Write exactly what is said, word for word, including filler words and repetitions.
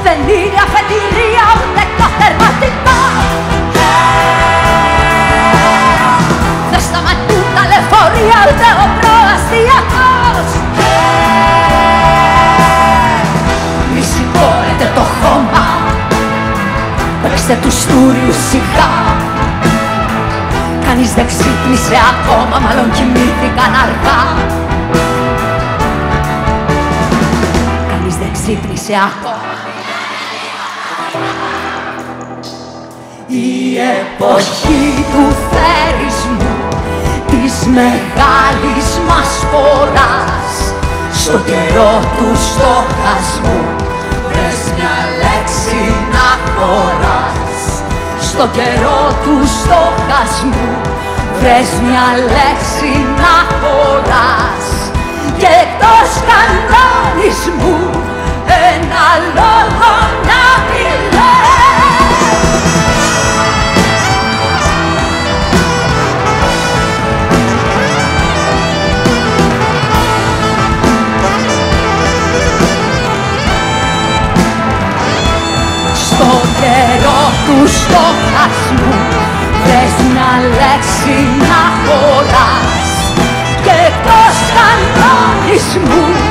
δεν είναι αφεντηρία ούτε κατερματικά. Δεν σταματούν τα λεωφορεία ούτε ο προαστιακός. Μη σηκώνετε το χώμα, παίξτε τους στούριους σιγά. Κανείς δεν ξύπνησε ακόμα, μάλλον κοιμήθηκαν αργά. Κανείς δεν ξύπνησε ακόμα. Η εποχή του θερισμού, της μεγάλης μας φοράς, στο καιρό του στοχασμού, βρες μια λέξη να χωράς. Στο καιρό του στοχασμού, βρες μια λέξη να χωράς. Και εκτός κανονισμού, ένα λόγο να μιλάς. Στο καιρό του στοχασμού, βρες μια λέξη να χωράς. Και εκτός κανονισμού,